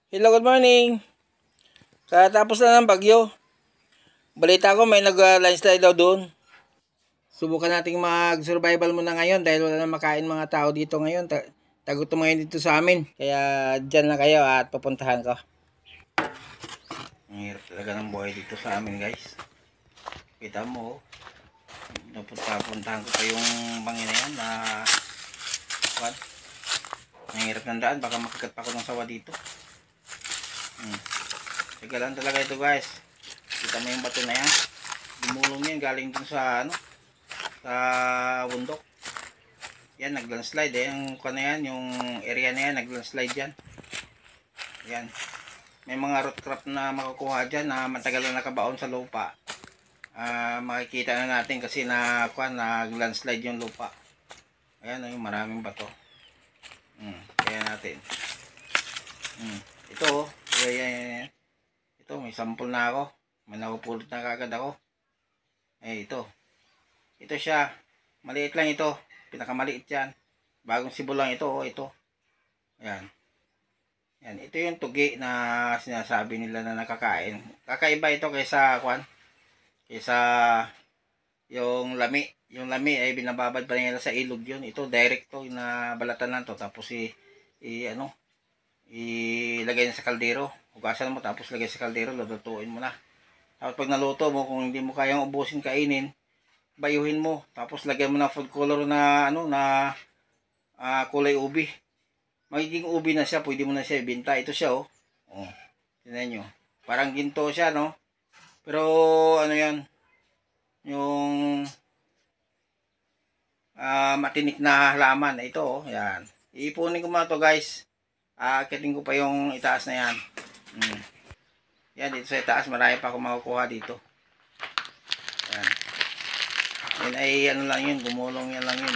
Hello, good morning. Katapos lang ng bagyo. Balita ko may nag-landslide daw doon. Subukan nating mag-survival muna ngayon dahil wala na makain mga tao dito ngayon. Tagutom ngayon dito sa amin. Kaya dyan lang kayo at pupuntahan ko. Ang hirap talaga ng buhay dito sa amin, guys. Kita mo, napuntahan ko pa yung bangin na yan na what? Ang hirap ng daan, baka makagat pa ako ng sawa dito. Tagalan talaga ito, guys. Kita mo yung bato na yan. Gumulong yan galing dun sa sa bundok. Yan, naglandslide yung yan, yung area na yan, naglandslide yan. Yan. May mga root crop na makukuha dyan na matagal na nakabaon sa lupa. Makikita na natin kasi naglandslide yung lupa. Ayan, yung maraming bato. Kaya natin. Ito, yan. Ito, may sample na ako. May nakupulot na kagad ako. Ito. Ito siya. Maliit lang ito. Pinakamaliit yan. Bagong sibol lang ito. Ito. Ayan. Yan. Ito yung tugi na sinasabi nila na nakakain. Kakaiba ito kaysa kaysa yung lami. Yung lami ay binababad pa nila sa ilog yun. Ito direct to na balatan lang to. Tapos ilagay na sa kaldero. Hugasan mo tapos lagay sa kaldero. Lulutuin mo na. Tapos pag naluto mo, kung hindi mo kayang ubusin kainin, bayuhin mo. Tapos lagyan mo na food color na kulay ubi. Magiging ubi na siya, pwede mo na siya ibenta. Ito siya, oh. Tingnan nyo. Parang ginto siya, no? Pero ano yan? Yung matinik na halaman. Ito, oh. Yan. Iipunin ko mga to, guys. Akitin ko pa yung itaas na yan. Yan, dito sa itaas, marami pa akong makukuha dito. Yan. Yan ay ano lang yun, gumulong yan lang yun.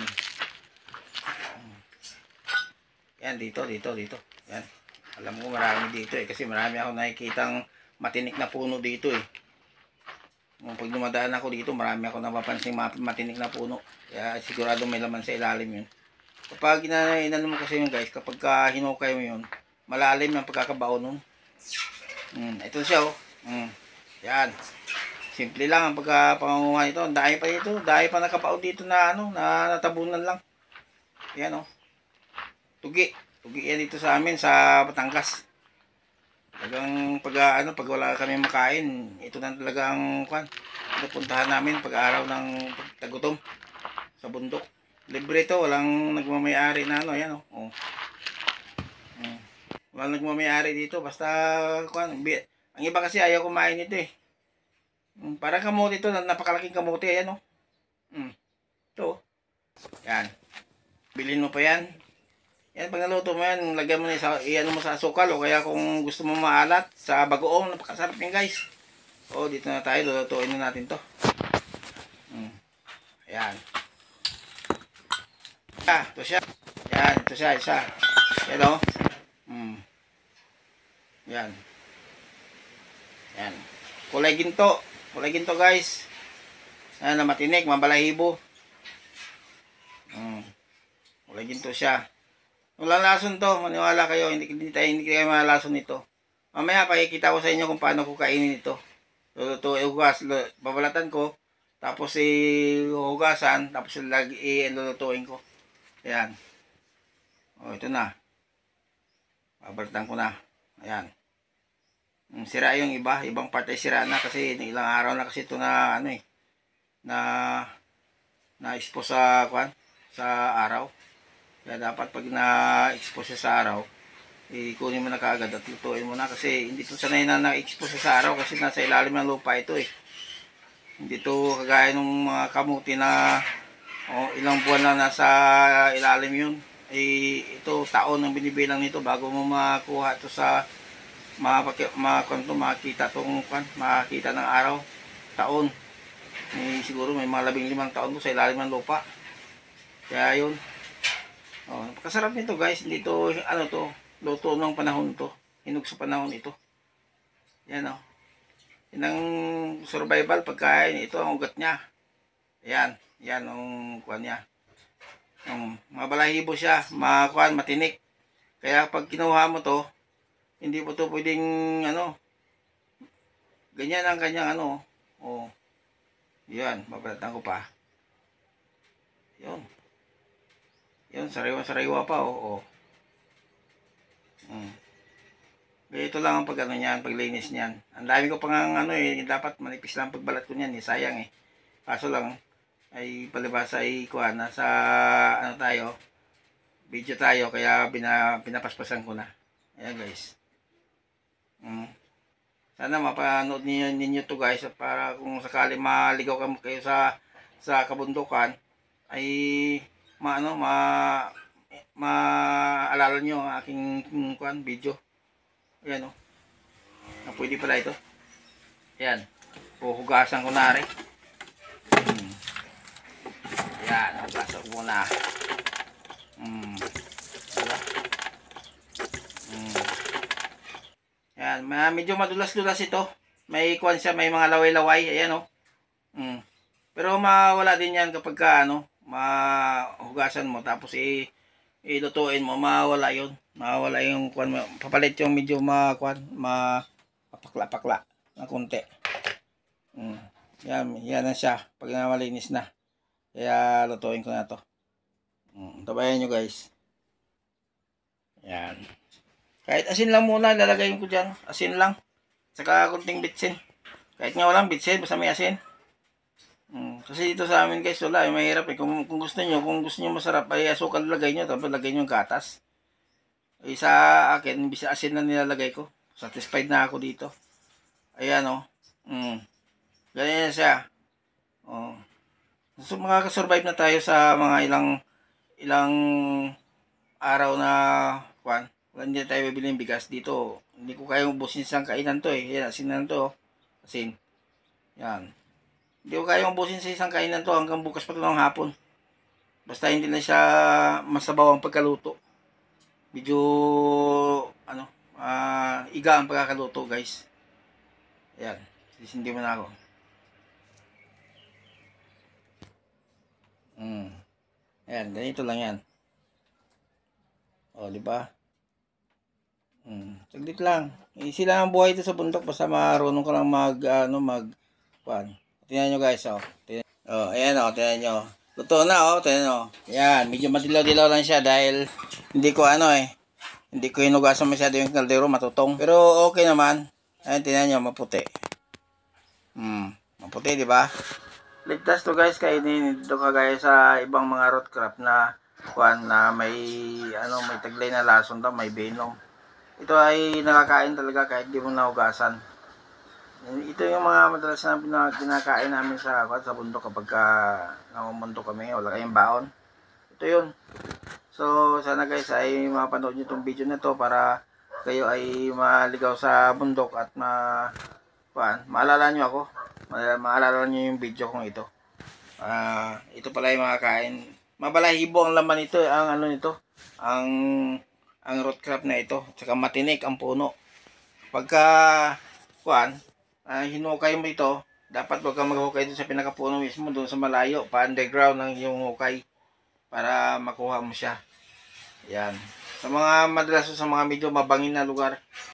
Yan, dito. Yan. Alam ko marami dito kasi marami ako nakikitang matinik na puno dito Pag dumadaan ako dito, marami ako napapansin matinik na puno. Kaya sigurado may laman sa ilalim yun. Kapag inano mo kasi yun, guys, kapag hinukay mo yun, malalim ang pagkakabao nun. Ito siya, oh. Yan. Simple lang ang pagkapangunguha nito. Ang dahil pa dito. Dahil pa nakapao dito na na natabunan lang. Yan, oh. Tugi yan dito sa amin sa Batangas. Talagang pag wala kami makain, ito na talagang pupuntahan namin pag araw ng tagutom sa bundok. Libre to, walang nagmamay-ari na yan, oh. Walang nagmamay-ari dito, basta ang iba kasi ayaw kumain nito Parang kamote ito, napakalaking kamote, ayan, oh. Ito, yan. Bilhin mo pa yan. Yan, pag naluto mo yan, lagyan mo na iyan mo sa asukal o kaya kung gusto mo maalat sa bagoong, napakasarap yan, guys. Dito na tayo, lulutuin na natin to. Ayan. Ito siya. Yan, ito siya, isa. Yan, oh. Yan. Yan. Kulay ginto, guys. Yan, na matinik, mabalahibo. Kulay ginto siya. Walang lason to, maniwala kayo, hindi kayo malalason nito. Mamaya pakikita ko sa inyo kung paano ko kainin ito. Babalatan ko, tapos hugasan, tapos lulutuin ko. Ayan. Ito na. Babalatan ko na. Ayan. Sira yung ibang part ay sira na kasi ilang araw na kasi ito na na-expose sa araw. Kaya dapat pag na-expose sa araw, kunin mo na kaagad at lutuin mo na kasi hindi ito sanay na na-expose sa araw kasi nasa ilalim ng lupa ito Hindi ito kagaya ng mga kamuti na ilang buwan na nasa ilalim yun. Ito taon ang binibilang nito bago mo makuha ito sa makita ng araw. Taon. Siguro may mga 15 taon sa ilalim ng lupa. Kaya yun. Napakasarap nito, guys. Hindi to luto ng panahon to. Hinog sa panahon ito. Yan, oh. Yan ang survival pagkain. Ito ang ugat niya. Yan ang niya. Mabalahibo siya, matinik. Kaya pag kinuha mo to, Hindi po to pwedeng ano, ganyan ang kanyang ano. Oh, yan, babalatan ko pa. Yun. Yun, sariwa-sariwa pa, oh. Ganito lang ang pag ano niyan, paglinis niyan. Ang dami ko pang ano dapat manipis lang pagbalat ko niyan, sayang eh. Kaso lang, ay palibasa ay kuha, nasa ano tayo, video tayo, kaya pinapaspasan ko na. Ayan guys. Sana mapanood ninyo to guys, para kung sakali maligaw kayo sa kabundukan, ay maalala nyo ang aking video. Ayan o. Pwede pala ito. Ayan. Huhugasan ko na rin. Ayan. Hugasan ko muna. Diba? Ayan. Medyo madulas-dulas ito. May kuwan siya. May mga laway-laway. Ayan o. Pero mawala din yan kapag mahugasan mo. Tapos ilutuin mo. Mawala yun. Mawala yung kuwan mo. Papalit yung medyo mapakla-pakla ng konti. Yan na siya pag malinis na. Kaya lutuin ko na to. Tabayan nyo guys. Yan. Kahit asin lang muna lalagay ko dyan. Asin lang. Saka kunting bitsin. Kahit nga walang bitsin, basta may asin. Kasi dito sa amin guys, wala, mahirap eh. Kung gusto nyo masarap, ay asukal lagay nyo, tapos lagay nyo yung gatas. Ay sa akin, bisa asin na nilalagay ko. Satisfied na ako dito. Ayan o. Ganyan siya. So makakasurvive na tayo sa mga ilang araw na wala hindi tayo bibili ng bigas dito. Hindi ko kaya ubusin sa kainan to eh. Yan, asin na to. Asin. Yan. Hindi ko kaya ubusin sa isang kainan to hanggang bukas pa ito ng hapon. Basta hindi na siya masabaw ang pagkaluto. Medyo iga ang pagkakaluto guys. Ayan. Sisindi mo na ako. Ayan, ganito lang yan. O, di ba? Saglit lang. Easy lang ang buhay ito sa bundok, basta marunong ka lang tingnan nyo guys, ayan tingnan nyo. Luto na, tingnan nyo. Ayan, medyo madilaw-dilaw lang siya dahil hindi ko hindi ko hinugasan masyado yung kaldero, matutong. Pero okay naman. Ayan, tingnan nyo, maputi. Maputi, di ba? Ligtas to guys, kainin dito kagaya sa ibang mga root crop na may taglay na lason daw, may venom. Ito ay nakakain talaga kahit di mo nahugasan. Ito yung mga madalas na kinakain namin sa bundok kapag nangumunto kami, wala kayong baon. Ito yun. So sana guys ay mapanood nyo itong video na to para kayo ay maligaw sa bundok at maalala nyo ako. Maalala nyo yung video kong ito. Ito pala yung mga kain. Mabalahibo ang laman nito, ang root crop na ito. Tsaka matinik ang puno. Pagka hinukay mo ito, dapat wag kang maghukay dito sa pinakapuno mismo, doon sa malayo, pa-underground ng yung hukay para makuha mo siya. Yan. Sa mga madalas sa mga medyo mabangin na lugar,